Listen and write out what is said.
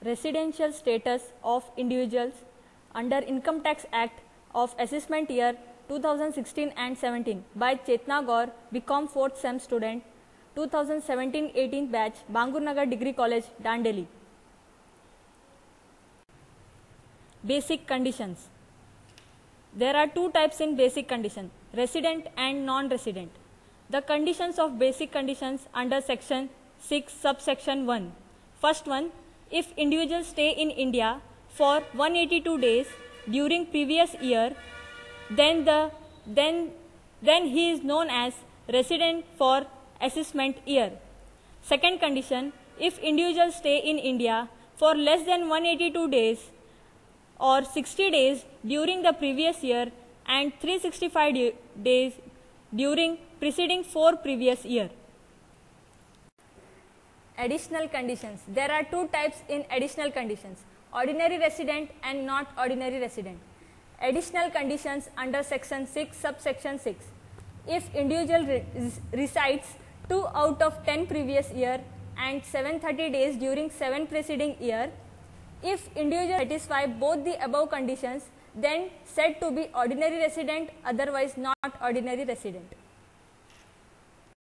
residential status of individuals under Income Tax Act of Assessment Year 2016 and 17 by Chetna Gaur, BCom 4th Sem student, 2017-18 batch, Bangur Nagar Degree College, Dandeli. Basic conditions. There are two types in basic condition, resident and non-resident. The conditions of basic conditions under section 6 subsection 1. First one, if individuals stay in India for 182 days during previous year, then he is known as resident for assessment year. Second condition, if individuals stay in India for less than 182 days or 60 days during the previous year and 365 days during preceding 4 previous year. Additional conditions. There are two types in additional conditions, ordinary resident and not ordinary resident. Additional conditions under section 6 subsection 6. If individual resides 2 out of 10 previous year and 730 days during 7 preceding year, if individual satisfy both the above conditions, then said to be ordinary resident, otherwise not ordinary resident.